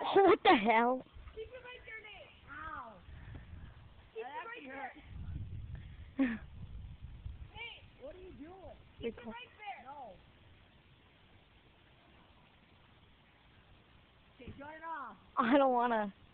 What the hell? Keep it right there, Nate. Ow. Keep it right there. Nate, what are you doing? Keep it right there. No. Okay, shut it off. I don't wanna.